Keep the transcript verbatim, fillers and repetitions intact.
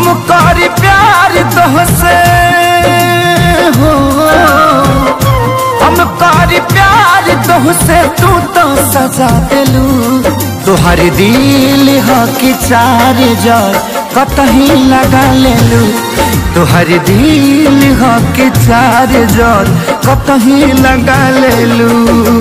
हम करी प्यार तोहसे हो, हम करी प्यार तोहसे तू तो सजा देलू। तोहर दिल ह कि चार जार कतही लगा लेलू। तोहर दिल ह कि चार जार कतही लगा लेलू।